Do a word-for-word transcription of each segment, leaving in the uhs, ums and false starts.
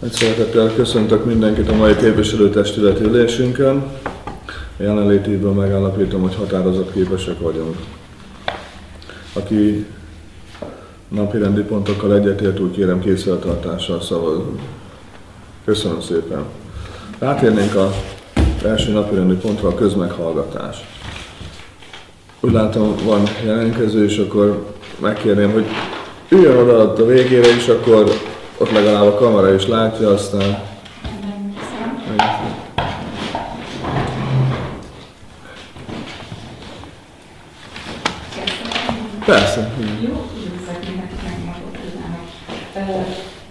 Nagy szeretettel köszöntök mindenkit a mai képviselőtestület ülésünkön. A jelenlétéből megállapítom, hogy határozatképesek vagyunk. Aki napirendi pontokkal egyetért, úgy kérem készfeltartással szavazni. Köszönöm szépen. Rátérnénk az első napirendi pontra, a közmeghallgatás. Úgy látom, van jelentkező, és akkor megkérném, hogy üljön oda a végére, és akkor ott legalább a kamera is látja, aztán... Persze. Jó, üdvözlök mindenkit, megmondott kívánok.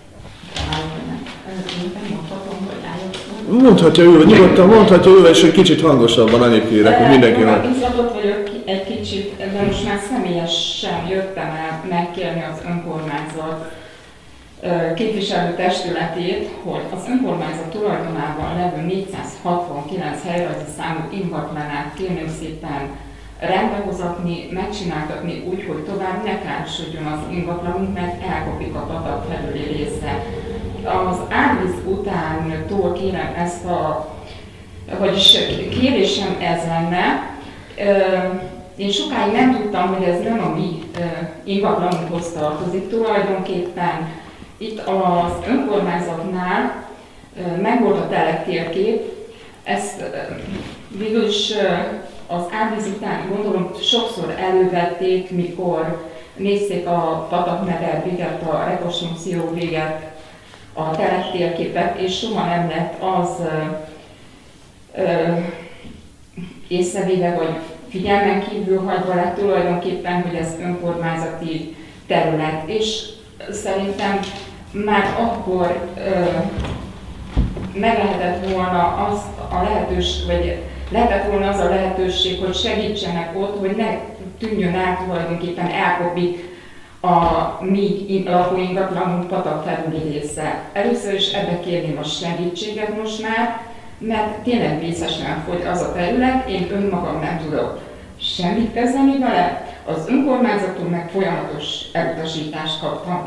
Mondhatja ülve, nyugodtan mondhatja ülve, és egy kicsit hangosabban, annyit kérek, hogy mindenki van. Izgatott vagyok egy kicsit, de most már személyesen jöttem el megkérni az önkormányzat képviselőtestületét, hogy az önkormányzat tulajdonában levő négyszázhatvankilenc helyrajzi számú ingatlanát kérném szépen rendbehozatni, megcsináltatni úgy, hogy tovább ne károsodjon az ingatlanunk, mert elkopik a patak felüli része. Az árvíz utántól kérem ezt a, vagyis kérésem ez lenne. Én sokáig nem tudtam, hogy ez nem a mi ingatlanunkhoz tartozik tulajdonképpen. Itt az önkormányzatnál megvolt a telektérkép, ezt végül is az árvíz után gondolom sokszor elővették, mikor nézték a patakmeder véget, a rekonstrukció véget, a telektérképet, és soha nem lett az ö, ö, észrevéve, vagy figyelmen kívül hagyva lett tulajdonképpen, hogy ez önkormányzati terület. És szerintem már akkor ö, meg lehetett volna azt a lehetőség, vagy lehetett volna az a lehetőség, hogy segítsenek ott, hogy ne tűnjön át tulajdonképpen elkopik a mi lakóingatlanunk patak felüli része. Először is ebbe kérném a segítséget most már, mert tényleg vészesen fogy az a terület, én önmagam nem tudok semmit kezdeni vele, az önkormányzattól meg folyamatos elutasítást kaptam.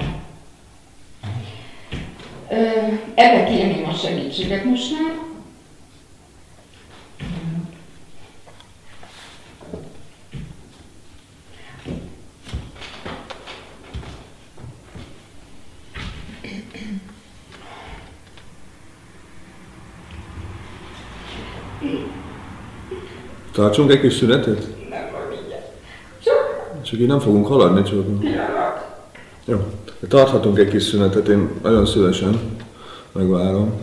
Ebbe kérném a segítséget most már. Tartsunk egy kis szünetet? Nem, vagy mindjárt. Csak... Csak így nem fogunk haladni, csak... Pillanat. Jó. Tarthatunk egy kis szünetet, én nagyon szívesen megvárom.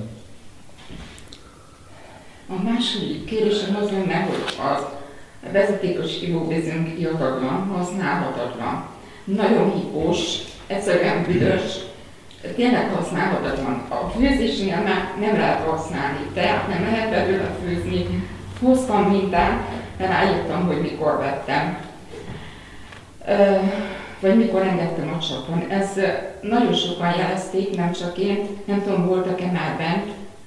A második kérésem az lenne, hogy az vezetékos ivóvízünk irdatlan, használhatatlan, nagyon hipós, egyszerűen büdös, tényleg használhatatlan. A főzésnél már nem lehet használni, tehát nem lehet belőle főzni. Hoztam mintát, de ráírtam, hogy mikor vettem, vagy mikor engedtem a csapon. Ez nagyon sokan jelezték, nem csak én, nem tudom, voltak-e már bent.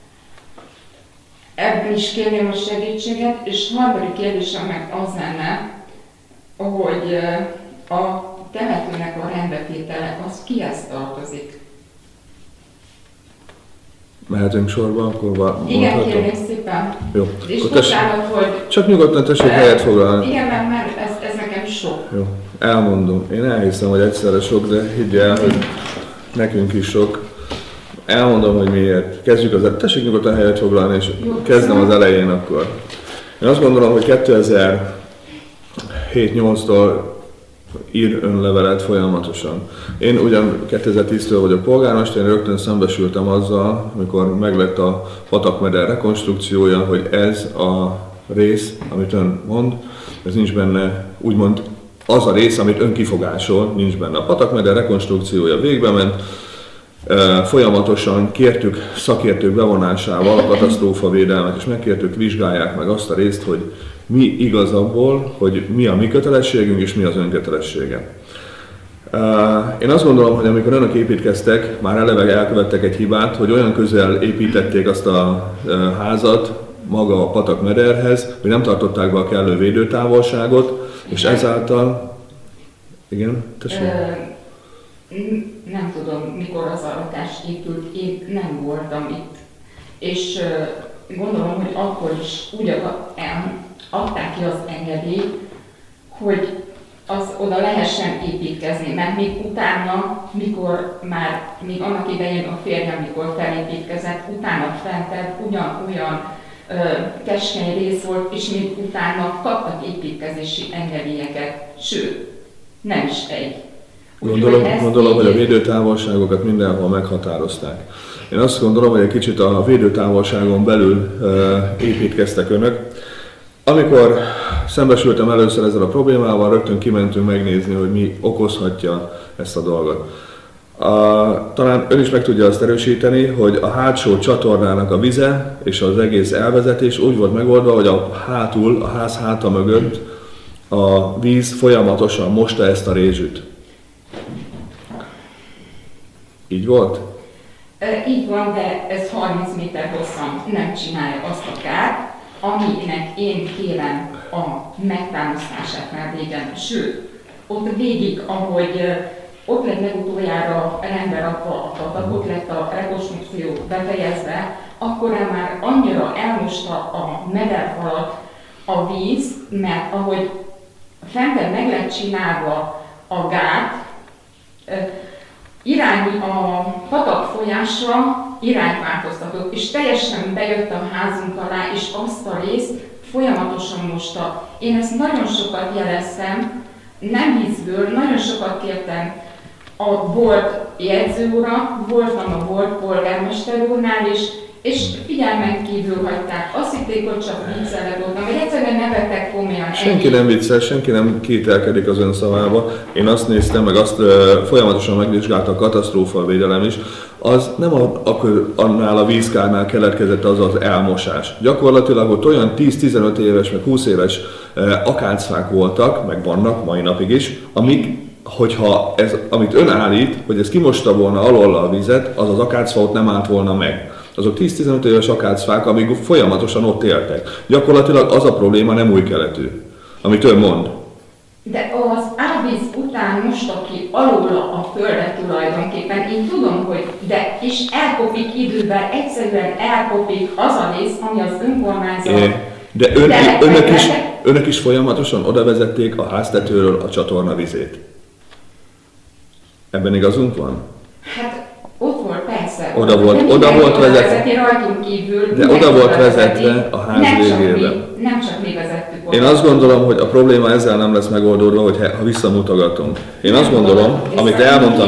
Ebben is kérném a segítséget, és harmadik kérdésem meg az lenne, hogy a temetőnek a rendbetétele, az kihez tartozik? Mehetünk sorba, akkor mondhatom? Igen, kérném szépen. Jó. És bocsánat, hogy... Csak nyugodtan tessék helyet foglalni. Igen, mert, mert ez, ez nekem sok. Jó. Elmondom. Én elhiszem, hogy egyszerre sok, de higgy el, hogy nekünk is sok. Elmondom, hogy miért. Kezdjük az... Tessék nyugodtan helyet foglalni, és jó, kezdem az elején akkor. Én azt gondolom, hogy kétezer-hét nyolctól ír önlevelet folyamatosan. Én ugyan kétezer-tíztől vagyok polgármester, én rögtön szembesültem azzal, amikor meglett a patakmeder rekonstrukciója, hogy ez a rész, amit ön mond, ez nincs benne, úgymond az a rész, amit ön kifogásol, nincs benne. A patakmeder rekonstrukciója végbe ment, folyamatosan kértük szakértők bevonásával a katasztrófavédelmet, és megkértük, vizsgálják meg azt a részt, hogy mi igaz abból, hogy mi a mi kötelességünk és mi az önkötelessége. Én azt gondolom, hogy amikor önök építkeztek, már eleve elkövettek egy hibát, hogy olyan közel építették azt a házat maga a patakmederhez, hogy nem tartották be a kellő védőtávolságot, és ezáltal... Igen, tessék? nem tudom, mikor az a lakás épült, én nem voltam itt. És gondolom, hogy akkor is úgy adták ki az engedélyt, hogy az oda lehessen építkezni, mert még utána, mikor már, még annak idején a férjem, mikor felépítkezett, utána fentebb ugyanolyan ö, keskeny rész volt, és még utána kaptak építkezési engedélyeket, sőt, nem is egy. Gondolom, hogy, gondolom, hogy a védőtávolságokat mindenhol meghatározták. Én azt gondolom, hogy egy kicsit a védőtávolságon belül ö, építkeztek önök. Amikor szembesültem először ezzel a problémával, rögtön kimentünk megnézni, hogy mi okozhatja ezt a dolgot. A, talán ön is meg tudja azt erősíteni, hogy a hátsó csatornának a vize és az egész elvezetés úgy volt megoldva, hogy a hátul, a ház háta mögött a víz folyamatosan mosta ezt a rézsűt. Így volt? E, így van, de ez harminc méter hosszan nem csinálja azt a kárt, aminek én kérem a megtámasztását már régen. Sőt, ott végig, ahogy ott lett legutoljára rendbe rakva a patak, ott lett a rekonstrukció befejezve, akkor már annyira elmosta a mederfalat a víz, mert ahogy fentebb meg lett csinálva a gát, irány a patak folyásra irányt változtatott, és teljesen bejött a házunk alá, és azt a részt folyamatosan mosta. Én ezt nagyon sokat jeleztem, nem vízből, nagyon sokat kértem a volt jegyzőúra, voltam a volt polgármester úrnál is, és figyelmen kívül hagyták. Azt hitték, hogy csak viccelek voltam, vagy egyszerűen ne vettek komolyan. Senki nem viccel, senki nem kételkedik az ön szavába. Én azt néztem, meg azt uh, folyamatosan megvizsgálta a katasztrófavédelem is. Az nem a, akkor annál a vízkárnál keletkezett az az elmosás. Gyakorlatilag ott olyan tíz-tizenöt éves, meg húsz éves uh, akácfák voltak, meg vannak mai napig is, amik, hogyha ez, amit ön állít, hogy ez kimosta volna alól a vizet, az az akácfa ott nem állt volna meg. Azok tíz-tizenöt éves akácfák, amik folyamatosan ott éltek. Gyakorlatilag az a probléma nem új keletű, amit ön mond. De az árvíz után mosta ki alól a földet tulajdonképpen. Én tudom, hogy de és elkopik idővel, egyszerűen elkopik az a rész, ami az önkormányzat. É, de ön, de önök, is, önök is folyamatosan oda vezették a háztetőről a csatorna vizét. Ebben igazunk van? Hát ott volt, persze. Oda volt, oda volt vezetve, kívül, de oda volt vezetve a ház végébe. Nem csak mi vezettük oda. Én azt gondolom, hogy a probléma ezzel nem lesz megoldódva, hogy ha visszamutogatunk. Én azt gondolom, amit elmondtam,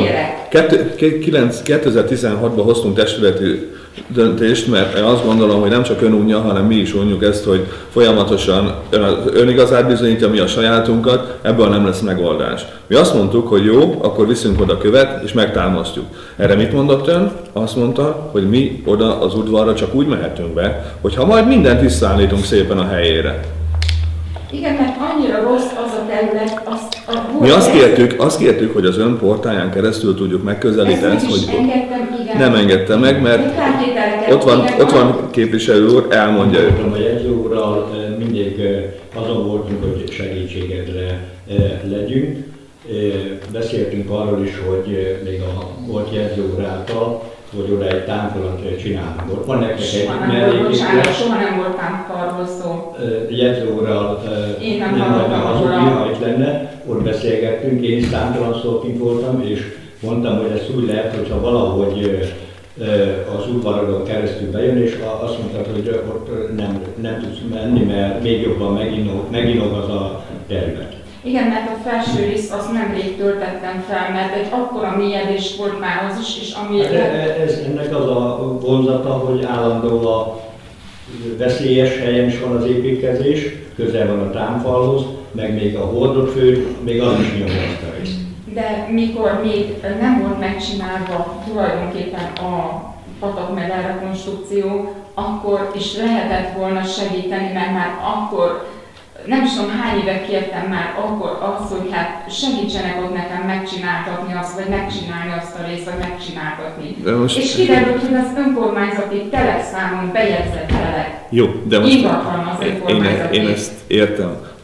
kétezer-tizenhatban hoztunk testületi döntést, mert én azt gondolom, hogy nem csak ön unja, hanem mi is unjuk ezt, hogy folyamatosan ön, ön igazát bizonyítja, mi a sajátunkat, ebből nem lesz megoldás. Mi azt mondtuk, hogy jó, akkor viszünk oda követ, és megtámasztjuk. Erre mit mondott ön? Azt mondta, hogy mi oda az udvarra csak úgy mehetünk be, hogyha majd mindent visszaállítunk szépen a helyére. Igen, mert annyira rossz az a terület, azt a Mi azt kértük, azt kértük, hogy az ön portáján keresztül tudjuk megközelíteni, ezt, hogy engedtem, igen. Nem engedte meg, mert ott van, ott van képviselő úr, elmondja ő. A jegyző úrral mindig azon voltunk, hogy segítségedre legyünk. Beszéltünk arról is, hogy még a volt jegyző úr által, hogy oda egy támfalat csinálunk. Ott van nektek egy melléképület. Soha nem volt támfalról szó. Jegyző úrral nem hagytam hazudni, ha itt lenne. Ott beszélgettünk, én számtalan szóként voltam, és mondtam, hogy ez úgy lehet, hogyha valahogy az udvarodon keresztül bejön, és azt mondtad, hogy ott nem, nem tudsz menni, mert még jobban meginog, meginog az a terület. Igen, mert a felső rész azt nemrég töltettem fel, mert egy akkora mélyedés volt már az is, és ami... Hát ez, ennek az a vonzata, hogy állandó a veszélyes helyen is van az építkezés, közel van a támfalhoz, meg még a hordott fő, még az is nyomja azt a részt. De mikor még nem volt megcsinálva tulajdonképpen a patakmeder rekonstrukció, akkor is lehetett volna segíteni, mert már akkor nem is tudom hány éve kértem már akkor azt, hogy hát segítsenek ott nekem megcsináltatni azt, vagy megcsinálni azt a részt, vagy megcsináltatni. Most... És kiderült, hogy az önkormányzati teleszámon bejegyzett telek. Jó, de most ingatlan az én, én ezt értem.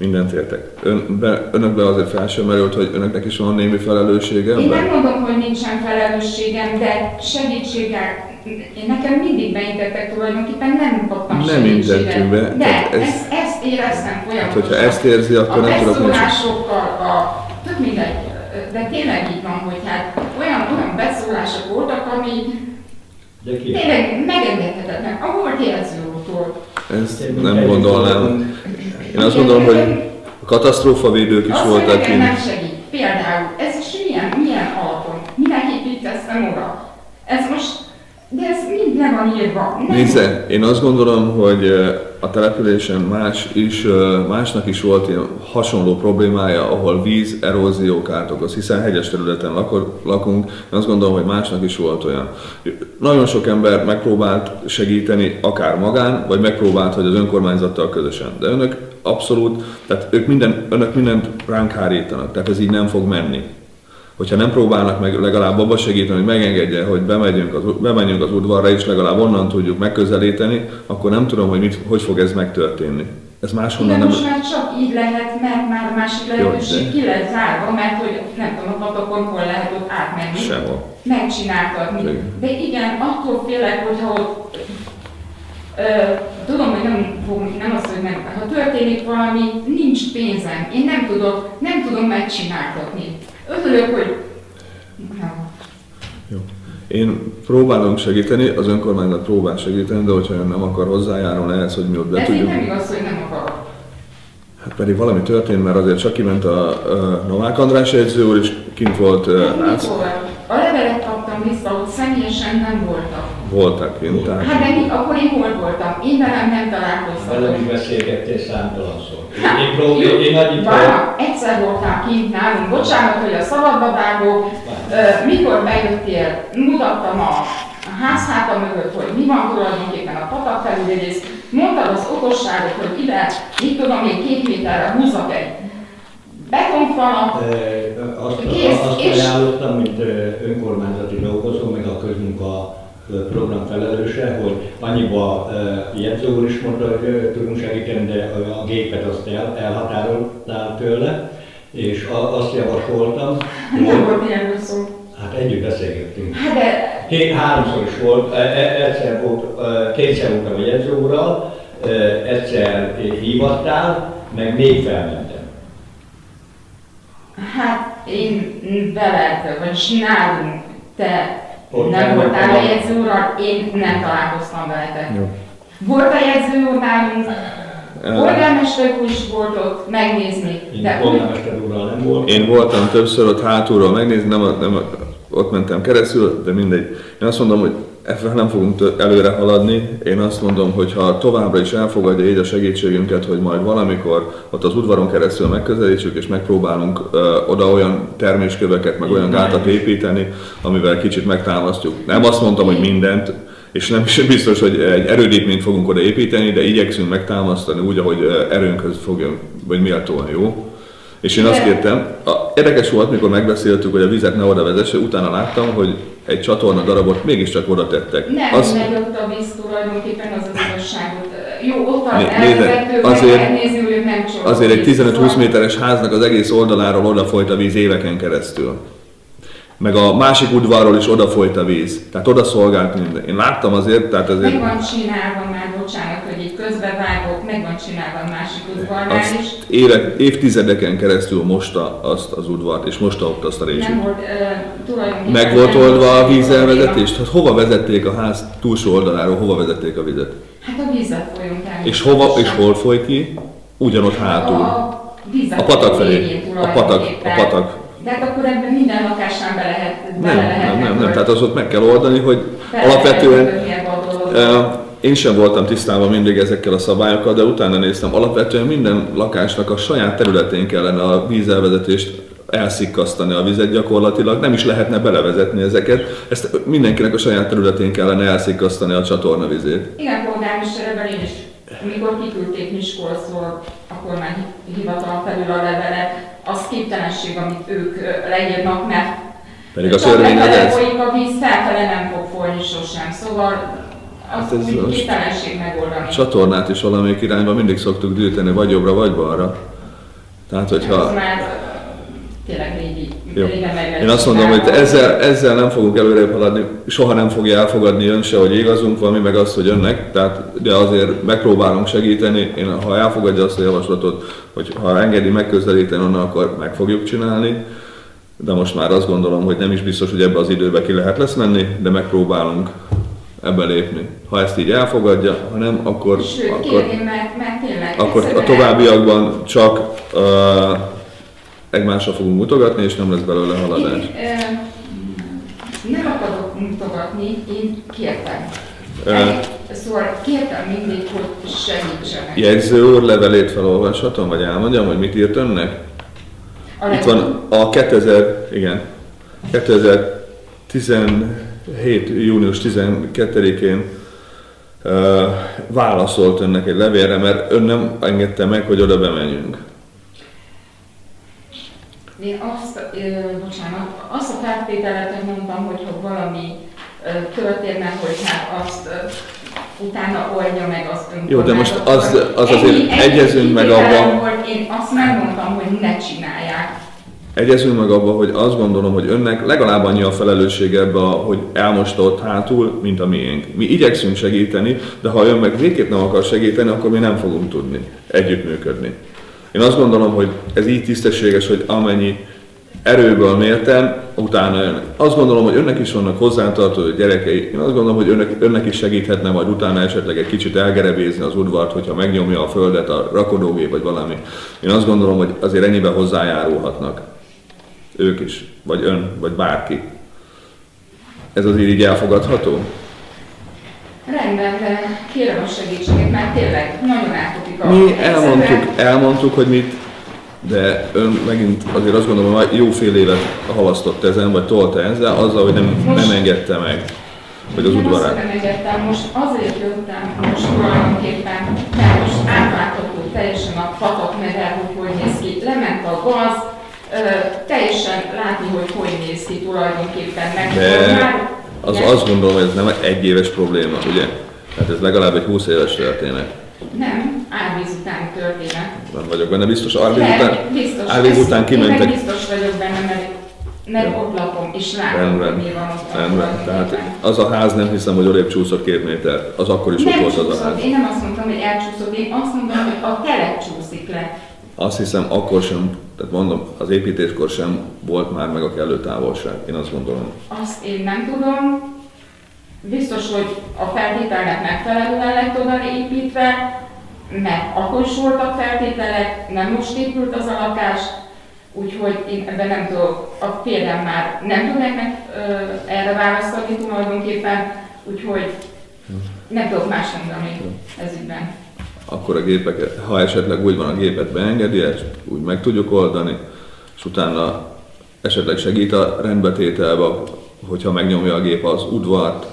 mindent értek. Önbe, önökben azért fel sem merült, hogy önöknek is van némi felelőssége? Én nem mondom, hogy nincsen felelősségem, de segítséggel, én nekem mindig beintettek tulajdonképpen, nem kaptam nem segítséget. Nem intettünk be. De ez, ezt, ezt éreztem folyamatosan. Hát, hogyha ezt érzi, akkor a nem tudok nincs. beszólásokkal, a, tök mindegy, de tényleg így van, hogy hát olyan, olyan beszólások voltak, ami tényleg megengedhetetlen. A volt jelző úrtól. Ezt nem gondolnám. Én azt gondolom, hogy a katasztrófavédők is azt, voltak kint. kint. Nem segít. Például, ez is milyen, milyen alapon? Minek építkeztem oda? Ez most, de ez mind le van írva. Nézze, én azt gondolom, hogy a településen más is, másnak is volt ilyen hasonló problémája, ahol víz, erózió kárt okoz, hiszen hegyes területen lakunk, én azt gondolom, hogy másnak is volt olyan. Nagyon sok ember megpróbált segíteni, akár magán, vagy megpróbált, hogy az önkormányzattal közösen. De önök abszolút, tehát ők minden, önök mindent ránk hárítanak, tehát ez így nem fog menni. Hogyha nem próbálnak meg legalább abba segíteni, hogy megengedje, hogy bemegyünk az, bemenjünk az udvarra, és legalább onnan tudjuk megközelíteni, akkor nem tudom, hogy mit, hogy fog ez megtörténni. Ez máshonnan nem... most már csak így lehet, mert már a másik lehetőség ki lett zárva, mert hogy nem tudom, a patakon hol lehet ott átmenni. Sehol. Megcsináltatni. Igen. De igen, attól félek, hogyha ott Ö, tudom, hogy nem, nem az, hogy nem, ha történik valami, nincs pénzem, én nem tudok, nem tudom megcsináltatni. Örülök, hogy... Jó. Én próbálom segíteni, az önkormányzat próbál segíteni, de hogyha ön nem akar hozzájárulni ehhez, hogy mi ott be tudjunk... Ez nem igaz, hogy nem akarok. Hát pedig valami történt, mert azért csak kiment a, a Novák András jegyző úr, és kint volt Nász. A levelet kaptam vissza, hogy személyesen nem voltak. Voltak kint. Tehát... Hát de mi, akkor én hol voltam? Én velem nem találkoztam. Velem is beszélgettél számtalanszor. Én próbálom, én nagyit fel... Egyszer voltál kint nálunk, bocsánat, hogy a szabadba vágok, mikor bejöttél, mutattam a a házháta mögött, hogy mi van tulajdonképpen a patak felülérész, mondtad az okosságot, hogy ide, mit tudom én, két méterre húzzak egy betonfalat, azt, kész, azt és... ajánlottam, mint önkormányzati dolgozó, meg a közmunka program felelőse, hogy annyiba jegyző úr is mondta, hogy tudunk segíteni, de a gépet azt el, elhatároltál tőle, és azt javasoltam, hogy... Nem volt ilyenről szó. Hát együtt beszélgettünk. Hát de... Két, háromszor is volt, egyszer volt, kétszer voltam a jegyző úrral, egyszer hívattál, meg még felmentem. Hát én veled, vagy nálunk, te Ott nem nem voltál voltam. a jegyző úrral, én nem találkoztam veletek. Jó. Volt a jegyző úr nálunk, polgármester úr is volt ott megnézni. Én de polgármester úrral nem voltam. Én voltam többször ott hátulról megnézni, nem, nem ott mentem keresztül, de mindegy. Én azt mondom, hogy ebben nem fogunk előre haladni. Én azt mondom, hogy ha továbbra is elfogadja így a segítségünket, hogy majd valamikor ott az udvaron keresztül megközelítsük, és megpróbálunk ö, oda olyan termésköveket, meg olyan gátat építeni, amivel kicsit megtámasztjuk. Nem azt mondtam, hogy mindent, és nem is biztos, hogy egy erődítményt fogunk oda építeni, de igyekszünk megtámasztani úgy, ahogy erőnkhöz fogjon, vagy méltóan jó. És én azt kértem, a, érdekes volt, mikor megbeszéltük, hogy a vizet ne oda vezesse, utána láttam, hogy egy csatorna darabot mégiscsak oda tettek. Nem, azt... megy ott a víz tulajdonképpen az az igazságot. Jó, ott az elvezető, azért, nem csak azért egy tizenöt-húsz méteres háznak az egész oldaláról odafolyt a víz éveken keresztül. Meg a másik udvarról is odafolyt a víz. Tehát oda szolgált minden. Én láttam azért, tehát azért... Meg van csinálva már, bocsánat, hogy itt közbevágok, meg van csinálva a másik udvarnál is. Évek, évtizedeken keresztül mosta azt az udvart, és mosta ott azt a részét. Nem volt uh, tulajdonképpen... Meg volt oldva a vízelvezetés? Tehát hova vezették a ház túlsó oldaláról, hova vezették a vizet? Hát a vízet folyunk el. És hova, és hol folyt ki? Ugyanott hátul. A, a patak felé. A patak, a patak. De hát akkor ebben minden lakásán be lehet, nem, bele lehet. Nem, nem, nem, tehát az ott meg kell oldani, hogy alapvetően... Én sem voltam tisztában mindig ezekkel a szabályokkal, de utána néztem, alapvetően minden lakásnak a saját területén kellene a vízelvezetést elszikkasztani a vizet gyakorlatilag, nem is lehetne belevezetni ezeket, ezt mindenkinek a saját területén kellene elszikkasztani a csatornavizét. Igen, polgármesterben én is, amikor kiküldték Miskolcról a kormányhivatal felül a levelet, az képtelenség, amit ők leírnak, mert pedig a törvény az ez. folyik a víz, felfele nem fog folyni sosem, szóval az hát képtelenség megoldani. A csatornát is valamelyik irányba mindig szoktuk gyűjteni, vagy jobbra, vagy balra. Tehát, hogyha... Ez már tényleg régi, régen meg Én azt mondom, hogy ezzel, ezzel nem fogunk előrébb haladni, soha nem fogja elfogadni ön se, hogy igazunk van, mi meg azt, hogy önnek, tehát, de azért megpróbálunk segíteni. Én, ha elfogadja azt a javaslatot, hogy ha engedi megközelíteni onnan, akkor meg fogjuk csinálni. De most már azt gondolom, hogy nem is biztos, hogy ebbe az időbe ki lehet lesz menni, de megpróbálunk ebbe lépni. Ha ezt így elfogadja, ha nem, akkor, Sőt, akkor, kérném, mert, mert tényleg, akkor a továbbiakban csak uh, egymásra fogunk mutogatni, és nem lesz belőle haladás. Én, uh, nem akarok mutogatni, én kértem. Uh, Szóval kértem mindig, hogy segítsenek. Jegyző úr levelét felolvashatom, vagy elmondjam, hogy mit írt önnek? A Itt van a kétezer, igen, kétezer-tizenhét. június tizenkettedikén uh, válaszolt önnek egy levélre, mert ön nem engedte meg, hogy oda bemenjünk. Én azt, ö, bocsánat, azt a feltételet, hogy mondtam, hogy ha valami ö, történne, hogy hát azt ö, utána oldja meg az önkormányzat. Jó, de most az, az azért ennyi, egyezünk meg abban. Hogy én azt nem mondtam, hogy ne csinálják. Egyezünk meg abban, hogy azt gondolom, hogy önnek legalább annyi a felelőssége ebbe, hogy elmosta ott hátul, mint a miénk. Mi igyekszünk segíteni, de ha ön meg végképp nem akar segíteni, akkor mi nem fogunk tudni együttműködni. Én azt gondolom, hogy ez így tisztességes, hogy amennyi erőből mérten, utána jön. Azt gondolom, hogy önnek is vannak hozzátartozó gyerekei. Én azt gondolom, hogy önnek, önnek is segíthetne majd utána esetleg egy kicsit elgerebézni az udvart, hogyha megnyomja a földet a rakodógép vagy valami. Én azt gondolom, hogy azért ennyiben hozzájárulhatnak. Ők is, vagy ön, vagy bárki. Ez azért így elfogadható? Rendben, de kérem a segítséget, mert tényleg nagyon átkotik a Mi elmondtuk, elmondtuk, hogy mit, de ön megint azért azt gondolom, hogy jó fél évet halasztott ezen, vagy tolta ezzel, azzal, hogy nem, most, nem engedte meg, hogy az nem udvarát. azt nem engedtem, most azért jöttem, most tulajdonképpen, mert most átlátható teljesen a patak meder, hogy hogy néz ki, lement a gaz, ö, teljesen látni, hogy hogy néz ki tulajdonképpen meg. De már, az igen, azt gondolom, hogy ez nem egy egyéves probléma, ugye? Hát ez legalább egy húsz éves történet. nem, árvíz után történet. Nem vagyok benne biztos, árvíz De után, biztos, árvíz ezt- után Én meg kimentek. biztos vagyok benne, mert, mert ott lakom, és látom, hogy Rendben, mi van ott. rendben. Tehát az a ház nem hiszem, hogy odébb csúszott két méter. Az akkor is ott Nem volt az a csúszott, ház. én nem azt mondtam, hogy elcsúszott, én azt mondtam, hogy a telep csúszik le. Azt hiszem, akkor sem, tehát mondom, az építéskor sem volt már meg a kellő távolság. Én azt gondolom. Azt én nem tudom. Biztos, hogy a feltételnek megfelelően lett oda építve, mert akkor is voltak feltételek, nem most épült az a lakás, úgyhogy én ebben nem tudok, a férjem már nem tud nektek erre választani tulajdonképpen, úgyhogy nem tudok más mondani ez ügyben. Akkor a gépek, ha esetleg úgy van, a gépet beengedi, ezt úgy meg tudjuk oldani, és utána esetleg segít a rendbetételbe, hogyha megnyomja a gép az udvart,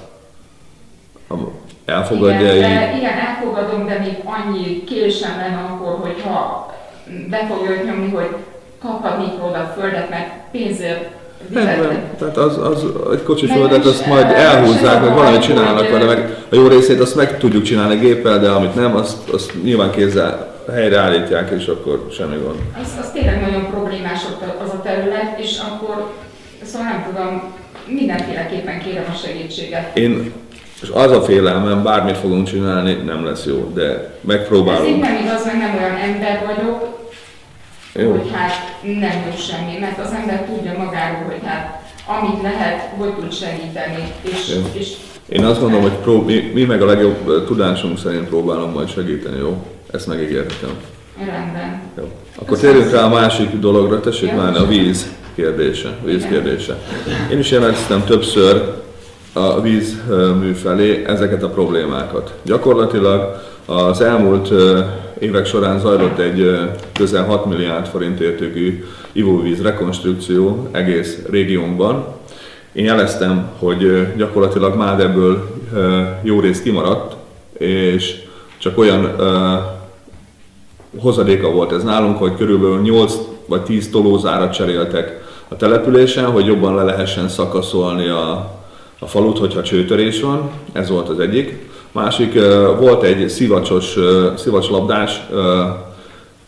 elfogadja Igen, így. de, igen, elfogadom, de még annyi késem lenne akkor, hogyha be fogja nyomni, hogy kaphatnék róla a földet, mert pénzért Rendben, tehát az, az egy kocsis Meg földet, is, azt majd eh, elhúzzák, meg sem valamit a- csinálnak hogy, vele, meg a jó részét azt meg tudjuk csinálni géppel, de amit nem, azt, azt nyilván kézzel helyreállítják, és akkor semmi gond. Az, az tényleg nagyon problémás ott az a terület, és akkor, szóval nem tudom, mindenféleképpen kérem a segítséget. Én, és az a félelmem, bármit fogunk csinálni, nem lesz jó, de Ez így megpróbálunk. nem igaz, mert nem olyan ember vagyok, Jó. hogy hát nem jó semmi, mert az ember tudja magáról, hogy hát amit lehet, hogy tud segíteni, és, Jó. és Én azt gondolom, hogy prób- mi, mi meg a legjobb eh, tudásunk szerint próbálunk majd segíteni, jó? Ezt megígérhetem. rendben. Jó. Akkor térjünk rá a másik dologra, tessék Jó. már a víz kérdése. Víz Igen. kérdése. Én is jeleztem többször a vízmű felé ezeket a problémákat. Gyakorlatilag az elmúlt ö, évek során zajlott egy ö, közel hat milliárd forint értékű ivóvíz rekonstrukció egész régiónkban. Én jeleztem, hogy ö, gyakorlatilag már ebből ö, jó rész kimaradt, és csak olyan ö, hozadéka volt ez nálunk, hogy körülbelül nyolc vagy tíz tolózárat cseréltek a településen, hogy jobban le lehessen szakaszolni a, a falut, hogyha csőtörés van. Ez volt az egyik. Másik, volt egy szivacsos, szivacslabdás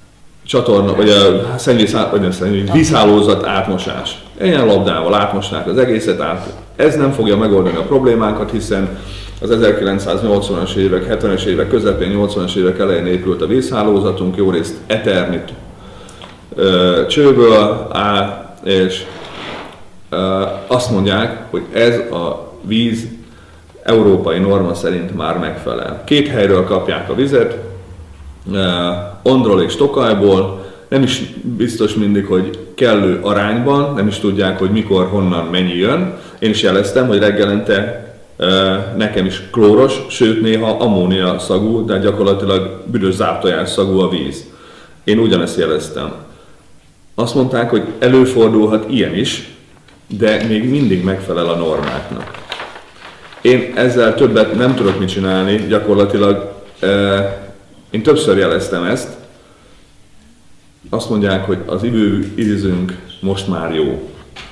csatorna, vagy a szennyvíz, vagy nem szennyvíz, vízhálózat átmosás. Ilyen labdával átmosnák az egészet át. Ez nem fogja megoldani a problémákat, hiszen az ezerkilencszáznyolcvanas évek, hetvenes évek közepén, nyolcvanas évek elején épült a vízhálózatunk, jó részt eternit ö, csőből áll, és ö, azt mondják, hogy ez a víz európai norma szerint már megfelel. Két helyről kapják a vizet, Ondról és Tokajból, nem is biztos mindig, hogy kellő arányban, nem is tudják, hogy mikor, honnan, mennyi jön. Én is jeleztem, hogy reggelente nekem is klóros, sőt néha ammónia szagú, de gyakorlatilag büdös záptojás szagú a víz. Én ugyanezt jeleztem. Azt mondták, hogy előfordulhat ilyen is, de még mindig megfelel a normáknak. Én ezzel többet nem tudok mit csinálni, gyakorlatilag én többször jeleztem ezt. Azt mondják, hogy az ivővízünk most már jó.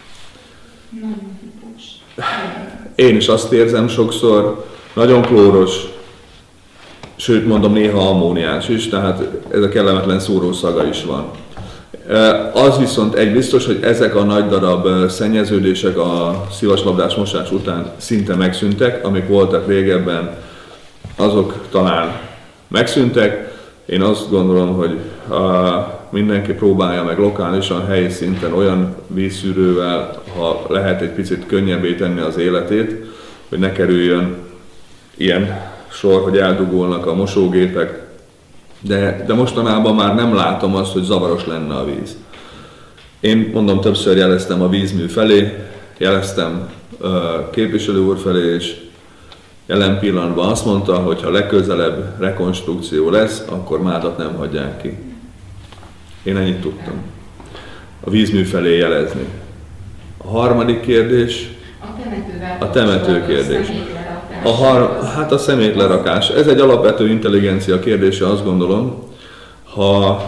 Én is azt érzem sokszor, nagyon klóros, sőt mondom néha ammóniás is, tehát ez a kellemetlen szúrószaga is van. Az viszont egy biztos, hogy ezek a nagy darab szennyeződések a szívaslabdás mosás után szinte megszűntek, amik voltak régebben, azok talán megszűntek. Én azt gondolom, hogy mindenki próbálja meg lokálisan, helyi szinten olyan vízszűrővel, ha lehet egy picit könnyebbé tenni az életét, hogy ne kerüljön ilyen sor, hogy eldugulnak a mosógépek. De, de mostanában már nem látom azt, hogy zavaros lenne a víz. Én mondom, többször jeleztem a vízmű felé, jeleztem uh, képviselő úr felé, és jelen pillanatban azt mondta, hogy ha legközelebb rekonstrukció lesz, akkor Mádat nem hagyják ki. Én ennyit tudtam. A vízmű felé jelezni. A harmadik kérdés, a temető kérdés. A har, hát a szemétlerakás. Ez egy alapvető intelligencia kérdése, azt gondolom. Ha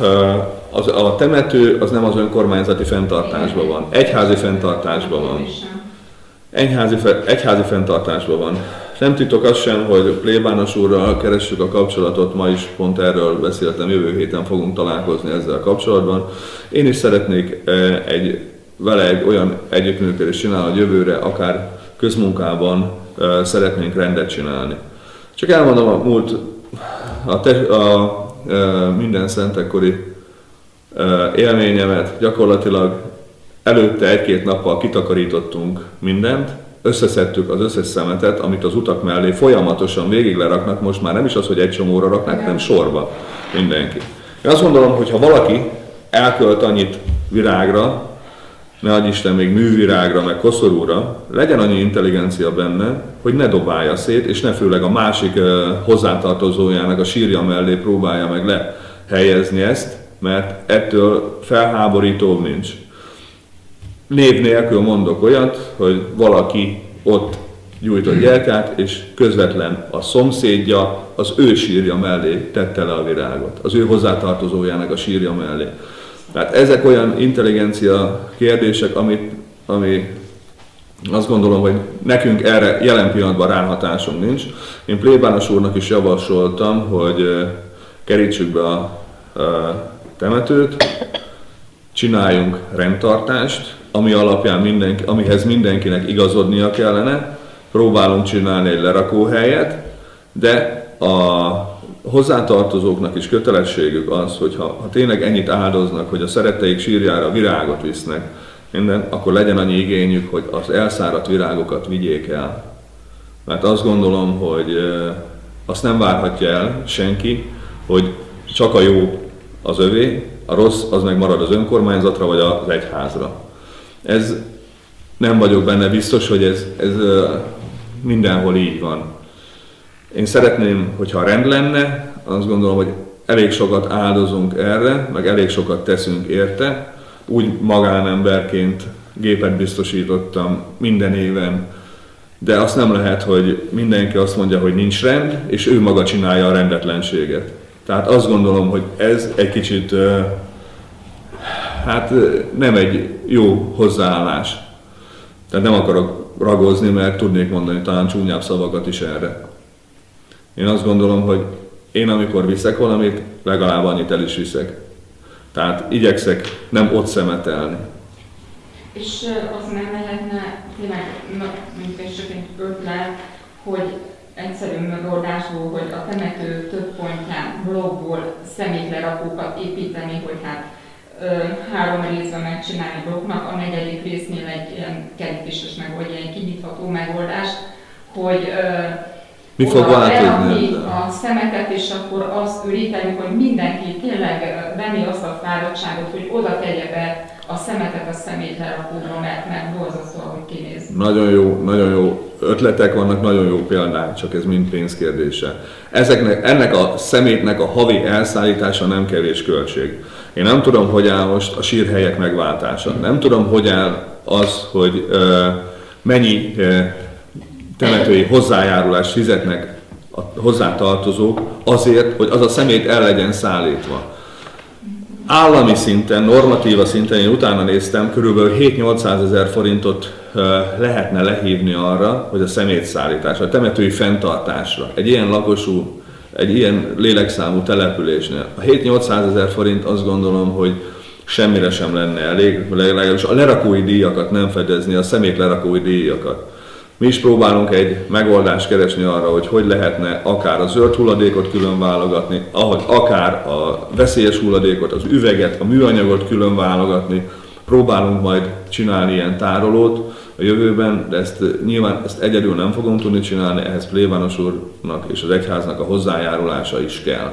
az, a temető az nem az önkormányzati fenntartásban van, egyházi fenntartásban van. Egyházi, egyházi fenntartásban van. Nem titok az sem, hogy plébános úrral keressük a kapcsolatot, ma is pont erről beszéltem, jövő héten fogunk találkozni ezzel kapcsolatban. Én is szeretnék egy, vele egy olyan együttműködést csinálni, hogy jövőre akár közmunkában szeretnénk rendet csinálni. Csak elmondom a múlt, a, te, a, a minden szentekkori élményemet, gyakorlatilag előtte egy-két nappal kitakarítottunk mindent, összeszedtük az összes szemetet, amit az utak mellé folyamatosan végig leraknak, most már nem is az, hogy egy csomóra raknak, hanem sorba mindenki. Én azt gondolom, hogy ha valaki elkölt annyit virágra, ne adj Isten még művirágra, meg koszorúra, legyen annyi intelligencia benne, hogy ne dobálja szét, és ne főleg a másik uh, hozzátartozójának a sírja mellé próbálja meg lehelyezni ezt, mert ettől felháborítóbb nincs. Név nélkül mondok olyat, hogy valaki ott gyújtott gyertyát, és közvetlen a szomszédja az ő sírja mellé tette le a virágot, az ő hozzátartozójának a sírja mellé. Tehát ezek olyan intelligencia kérdések, amit, ami azt gondolom, hogy nekünk erre jelen pillanatban ráhatásunk nincs. Én plébános úrnak is javasoltam, hogy kerítsük be a, a temetőt, csináljunk rendtartást, ami alapján mindenki, amihez mindenkinek igazodnia kellene, próbálunk csinálni egy lerakóhelyet, de a hozzátartozóknak is kötelességük az, hogy ha, ha tényleg ennyit áldoznak, hogy a szeretteik sírjára virágot visznek, minden, akkor legyen annyi igényük, hogy az elszáradt virágokat vigyék el. Mert azt gondolom, hogy azt nem várhatja el senki, hogy csak a jó az övé, a rossz az meg marad az önkormányzatra vagy az egyházra. Ez nem vagyok benne biztos, hogy ez, ez mindenhol így van. Én szeretném, hogyha rend lenne, azt gondolom, hogy elég sokat áldozunk erre, meg elég sokat teszünk érte. Úgy magánemberként gépet biztosítottam minden éven, de azt nem lehet, hogy mindenki azt mondja, hogy nincs rend, és ő maga csinálja a rendetlenséget. Tehát azt gondolom, hogy ez egy kicsit, hát nem egy jó hozzáállás. Tehát nem akarok ragozni, mert tudnék mondani talán csúnyább szavakat is erre. Én azt gondolom, hogy én amikor viszek valamit, legalább annyit el is viszek. Tehát igyekszek nem ott szemetelni. És az nem lehetne tényleg, mondjuk ez csak egy ötlet, hogy egyszerű megoldásból, hogy a temető több pontján blokkból szemétlerakókat építeni, hogy hát ö, három részben megcsinálni blokknak, a negyedik résznél egy ilyen kerítéses megoldja, egy kinyitható megoldás, hogy ö, Mi fog változni? A szemetet, és akkor azt üríteni, hogy mindenki tényleg venni azt a fáradtságot, hogy oda tegye be a szemetet a szemétlerakóba, mert, mert borzasztó, ahogy kinéz. Nagyon jó, nagyon jó ötletek vannak, nagyon jó példák, csak ez mind pénzkérdése. Ezeknek, ennek a szemétnek a havi elszállítása nem kevés költség. Én nem tudom, hogy áll most a sírhelyek megváltása. Nem tudom, hogy áll az, hogy uh, mennyi uh, temetői hozzájárulást fizetnek a hozzátartozók azért, hogy az a szemét el legyen szállítva. Állami szinten, normatíva szinten, én utána néztem, körülbelül hét-nyolcszázezer forintot lehetne lehívni arra, hogy a szemétszállítás, a temetői fenntartásra, egy ilyen lakosú, egy ilyen lélekszámú településnél. A hét-nyolcszázezer forint azt gondolom, hogy semmire sem lenne elég, legalábbis a lerakói díjakat nem fedezni, a szemét lerakói díjakat. Mi is próbálunk egy megoldást keresni arra, hogy hogy lehetne akár a zöld hulladékot külön válogatni, ahogy akár a veszélyes hulladékot, az üveget, a műanyagot külön válogatni. Próbálunk majd csinálni ilyen tárolót a jövőben, de ezt nyilván ezt egyedül nem fogunk tudni csinálni, ehhez plébános úrnak és az egyháznak a hozzájárulása is kell.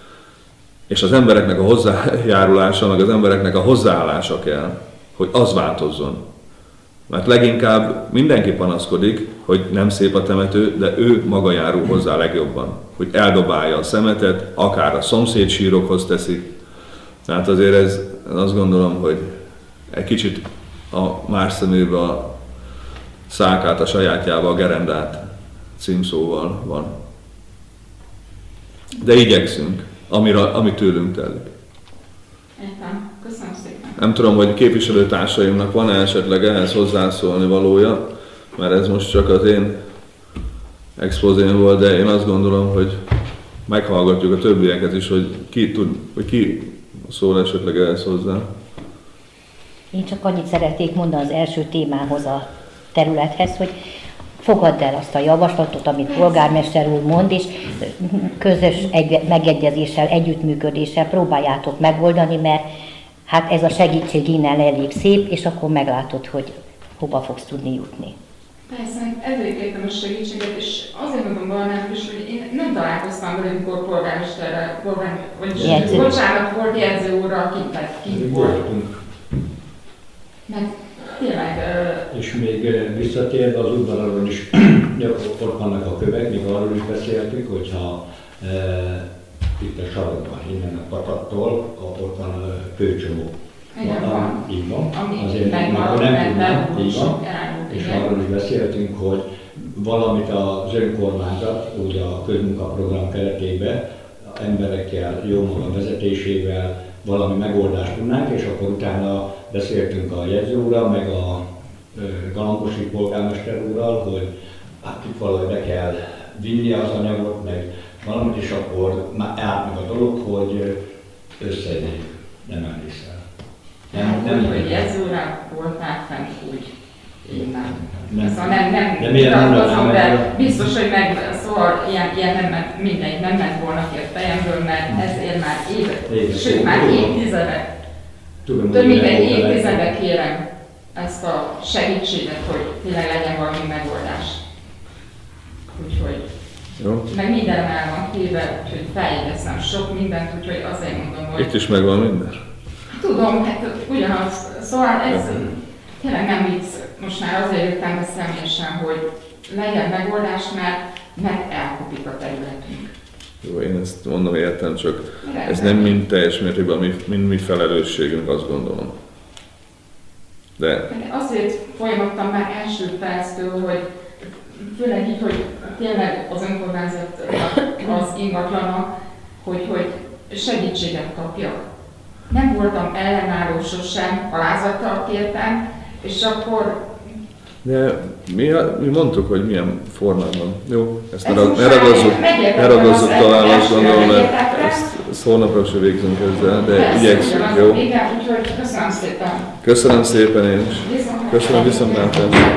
És az embereknek a hozzájárulása, meg az embereknek a hozzáállása kell, hogy az változzon. Mert leginkább mindenki panaszkodik, hogy nem szép a temető, de ő maga járul hozzá legjobban. Hogy eldobálja a szemetet, akár a szomszéd sírokhoz teszi. Tehát azért ez, azt gondolom, hogy egy kicsit a más szemébe a szákát, a sajátjába, a gerendát címszóval van. De igyekszünk, amire, ami tőlünk telik. Értem. Köszönöm szépen. Nem tudom, hogy képviselőtársaimnak van-e esetleg ehhez hozzászólni valója, mert ez most csak az én expozém volt, de én azt gondolom, hogy meghallgatjuk a többieket is, hogy ki, tud, hogy ki szól esetleg ehhez hozzá. Én csak annyit szeretnék mondani az első témához, a területhez, hogy fogadd el azt a javaslatot, amit polgármester úr mond, és közös egy, megegyezéssel, együttműködéssel próbáljátok megoldani, mert hát ez a segítség innen elég szép, és akkor meglátod, hogy hova fogsz tudni jutni. Persze, ezért kértem a segítséget, és azért mondom valamelyik is, hogy én nem találkoztam vele, amikor polgármesterrel, polgár, vagyis bocsánat, volt jegyző úrral, kint lett, kint voltunk. Mert tényleg... Uh... És még visszatérve az udvarról is, ott vannak a kövek, még arról is beszéltük, hogyha uh, itt a sarokban, innen a patattól, ott van a kőcsomó. Igen, van. Így van. Ami azért megmaradt, nem tudnám, így van. Elmúlt, és igen. arról is beszéltünk, hogy valamit az önkormányzat, ugye a közmunkaprogram keretében, emberekkel, jó maga vezetésével valami megoldást tudnánk, és akkor utána beszéltünk a jegyző úrral, meg a galambosi polgármester úrral, hogy hát itt valahogy be kell vinni az anyagot, meg valamit, és akkor állt meg a dolog, hogy összejönjük. Nem emlékszel. Nem, nem, úgy, hogy jegyzőre voltál fent úgy. Én nem. nem. Szóval nem, nem, nem, nem, nem de biztos, hogy meg, szóval ilyen, ilyen nem ment, mindegy, nem ment volna ki a fejemből, mert ezért már évek, sőt már évtizedek, több mint egy évtizedek kérem ezt a segítséget, hogy tényleg legyen valami megoldás. Úgyhogy, jó. Meg mindenem el van kéve, úgyhogy feljegyeztem sok mindent, úgyhogy azért mondom, hogy... Itt is megvan minden? Tudom, hát ugyanaz, szóval ez tényleg nem vicc, most már azért jöttem be személyesen, hogy legyen megoldás, mert, mert elkopik a területünk. Jó, én ezt mondom, értem, csak Rendben. Ez nem mind teljes mértékben, mind, mind mi felelősségünk, azt gondolom. De... Azért folyamodtam már első perctől, hogy főleg így, hogy tényleg az önkormányzat az ingatlana, hogy, hogy segítséget kapjak. Nem voltam ellenálló sosem, alázattal kértem, és akkor De mi, mi mondtuk, hogy milyen formában. Jó, ezt ne, ne ragozzuk, ne ragozzuk tovább, azt gondolom, mert ezt, ezt holnapra sem végzünk ezzel, de igyekszünk, jó? Igen, úgyhogy köszönöm szépen. Köszönöm szépen én is. Köszönöm, viszontlátásra.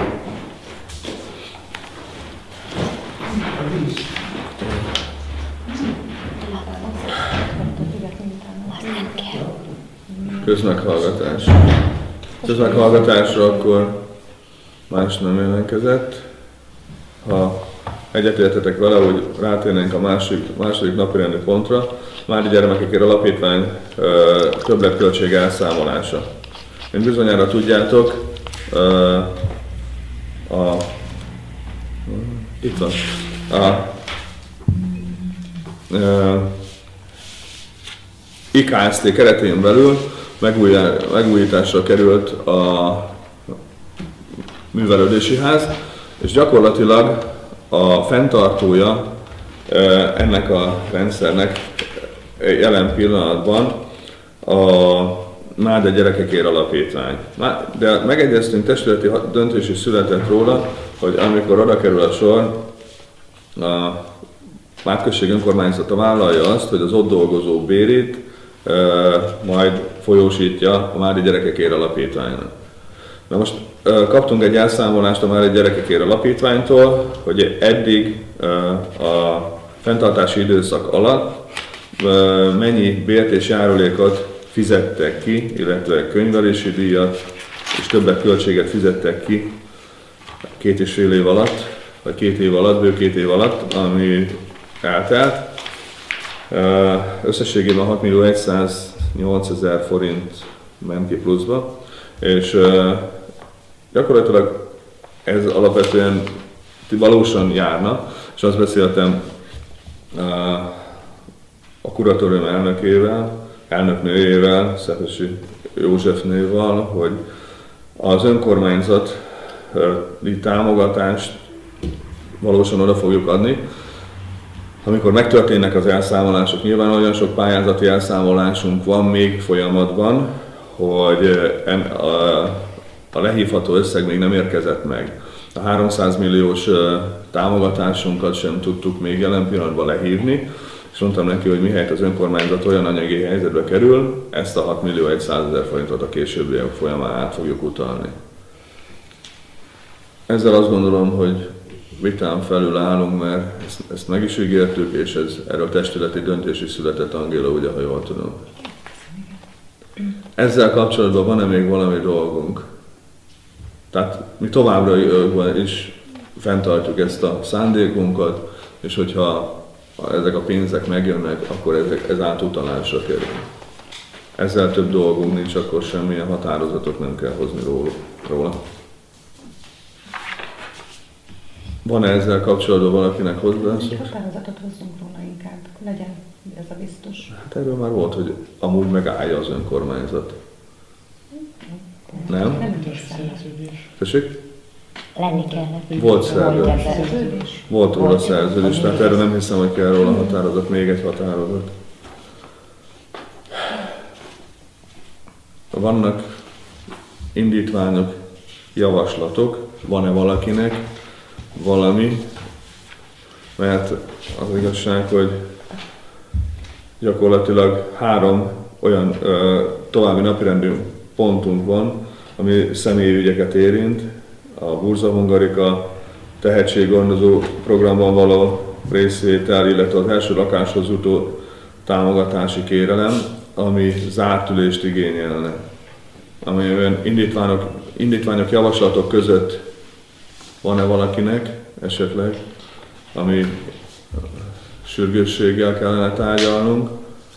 Közmeghallgatás. Közmeghallgatásra akkor más nem jelentkezett. Ha egyetértetek vele, hogy rátérnénk a második, második napirendi pontra, Mádi Gyermekekért Alapítvány többletköltség elszámolása. Mint bizonyára tudjátok, a, itt van, a, a I K S T keretén belül megújításra került a művelődési ház, és gyakorlatilag a fenntartója ennek a rendszernek jelen pillanatban a Máde Gyerekekért Alapítvány. De megegyeztünk, testületi döntés is született róla, hogy amikor oda kerül a sor, a Mád község önkormányzata vállalja azt, hogy az ott dolgozó bérét majd folyósítja a Mádi Gyerekekért Alapítványnak. Na most kaptunk egy elszámolást a Mádi Gyerekekért Alapítványtól, hogy eddig a fenntartási időszak alatt mennyi bért és járulékot fizettek ki, illetve könyvelési díjat és többet költséget fizettek ki két és fél év alatt, vagy két év alatt, bő két év alatt, ami eltelt. Összességében hat millió száznyolcezer forint ment ki pluszba, és gyakorlatilag ez alapvetően valósan járna, és azt beszéltem a kuratórium elnökével, elnöknőjével, Szepesi Józsefnéval, hogy az önkormányzati támogatást valósan oda fogjuk adni. Amikor megtörténnek az elszámolások, nyilván olyan sok pályázati elszámolásunk van még folyamatban, hogy a lehívható összeg még nem érkezett meg. A háromszáz milliós támogatásunkat sem tudtuk még jelen pillanatban lehívni, és mondtam neki, hogy mihelyt az önkormányzat olyan anyagi helyzetbe kerül, ezt a hat millió százezer forintot a későbbiek folyamán át fogjuk utalni. Ezzel azt gondolom, hogy vitán felül állunk, mert ezt, ezt meg is ígértük, és ez, erről testületi döntés is született, Angéla, ugye, ha jól tudom. Ezzel kapcsolatban van-e még valami dolgunk? Tehát mi továbbra is fenntartjuk ezt a szándékunkat, és hogyha ha ezek a pénzek megjönnek, akkor ezek, ez átutalásra kerül. Ezzel több dolgunk nincs, akkor semmilyen határozatot nem kell hozni róla. Van-e ezzel kapcsolatban valakinek hozzászólás? Határozatot hozzunk róla inkább, legyen ez a biztos. Hát erről már volt, hogy amúgy megállja az önkormányzat. Nem? Nem egészen. Tessék? Lenni kellett. Volt szerződés. Volt róla szerződés, tehát erről nem hiszem, hogy kell róla határozat, még egy határozat. Vannak indítványok, javaslatok, van-e valakinek valami, mert az igazság, hogy gyakorlatilag három olyan ö, további napirendű pontunk van, ami személyi ügyeket érint, a Burza Hungarika tehetséggondozó programban való részvétel, illetve az első lakáshoz jutó támogatási kérelem, ami zárt ülést igényelne. Ami olyan indítványok, indítványok, javaslatok között van-e valakinek esetleg, ami sürgősséggel kellene tárgyalnunk.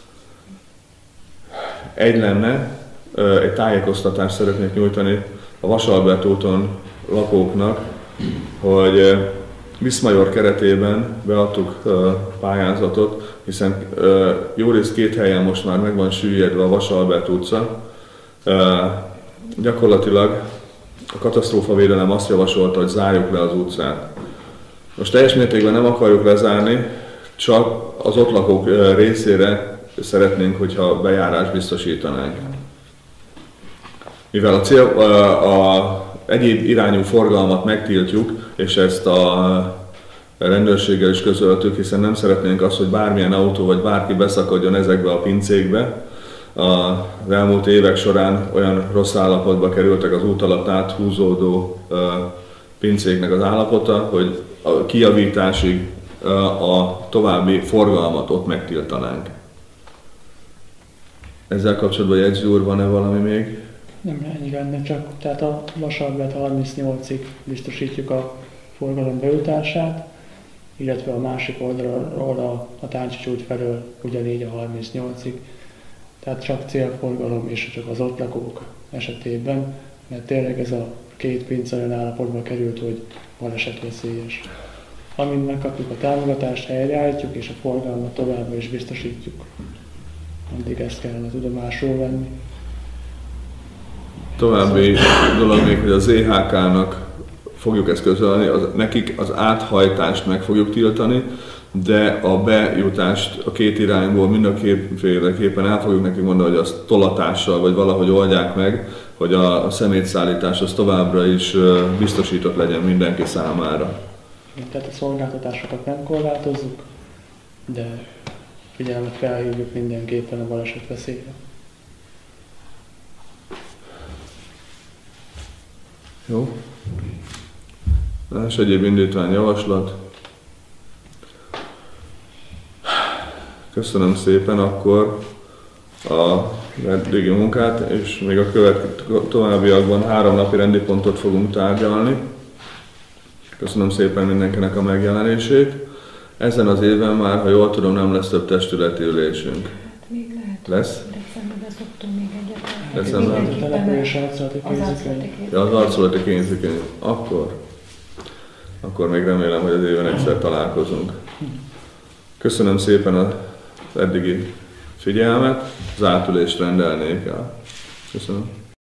Egy lenne, egy tájékoztatást szeretnék nyújtani a Vasalbert úton lakóknak, hogy Viszmajor keretében beadtuk pályázatot, hiszen jó rész két helyen most már meg van süllyedve a Vasalbert utca. Gyakorlatilag a katasztrófavédelem azt javasolta, hogy zárjuk le az utcát. Most teljes mértékben nem akarjuk lezárni, csak az ott lakók részére szeretnénk, hogyha bejárást biztosítanánk. Mivel a cél, a, a, egyéb irányú forgalmat megtiltjuk, és ezt a rendőrséggel is közöltük, hiszen nem szeretnénk azt, hogy bármilyen autó vagy bárki beszakadjon ezekbe a pincékbe. Az elmúlt évek során olyan rossz állapotba kerültek az út alatt áthúzódó pincéknek az állapota, hogy a kijavításig a további forgalmat ott megtiltanánk. Ezzel kapcsolatban, jegyző úr, van-e valami még? Nem, ennyi lenne, csak tehát a vasárnap harmincnyolcig biztosítjuk a forgalom beutását, illetve a másik oldalról a, a Táncsics út felől ugyanígy a harmincnyolcig. Tehát csak célforgalom és csak az ott lakók esetében, mert tényleg ez a két pince olyan állapotba került, hogy balesetveszélyes. Amint megkapjuk a támogatást, helyreállítjuk és a forgalmat továbbra is biztosítjuk. Addig ezt kellene tudomásul venni. További dolog még, hogy a zé há ká-nak fogjuk ezt közölni, az, nekik az áthajtást meg fogjuk tiltani, de a bejutást a két irányból mind a kétféleképpen el fogjuk nekik mondani, hogy azt tolatással vagy valahogy oldják meg, hogy a, a szemétszállítás az továbbra is biztosított legyen mindenki számára. Tehát a szolgáltatásokat nem korlátozzuk, de figyelmet felhívjuk mindenképpen a baleset veszélyre. Jó. És egyéb indítvány javaslat. Köszönöm szépen akkor a eddigi munkát, és még a követ, továbbiakban három napi rendi pontot fogunk tárgyalni. Köszönöm szépen mindenkinek a megjelenését. Ezen az éven már, ha jól tudom, nem lesz több testületi ülésünk. Hát még lehet. Lesz? Decemberben szoktunk még egyet. Decemberben? A település arcolati kézikönyv. Ja, az arcolati kézikönyv. Akkor, akkor még remélem, hogy az éven egyszer találkozunk. Köszönöm szépen az eddigi figyelmet, az átülést rendelnék el. Köszönöm.